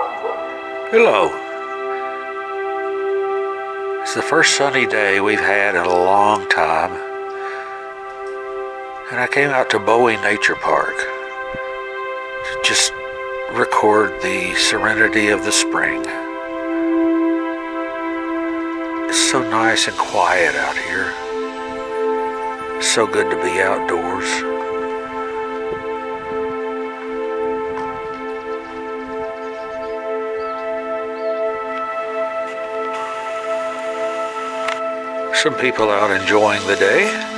Hello. It's the first sunny day we've had in a long time, and I came out to Bowie Nature Park to just record the serenity of the spring. It's so nice and quiet out here. So good to be outdoors. Some people out enjoying the day.